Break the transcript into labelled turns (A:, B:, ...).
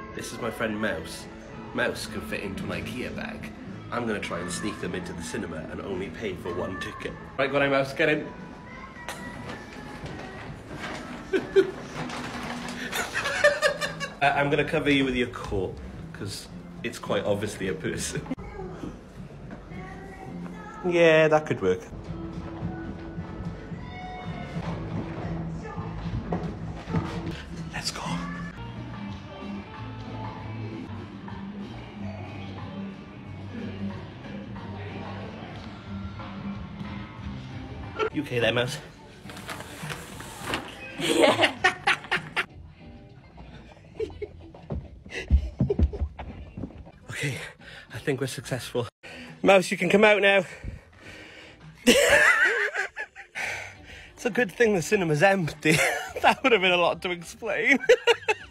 A: This is my friend Mouse. Mouse can fit into an Ikea bag. I'm going to try and sneak them into the cinema and only pay for one ticket. Right, go on, Mouse, get in. I'm going to cover you with your coat, because it's quite obviously a person. Yeah, that could work. Let's go. You okay there, Mouse?
B: Yeah.
A: Okay, I think we're successful. Mouse, you can come out now. It's a good thing the cinema's empty. That would have been a lot to explain.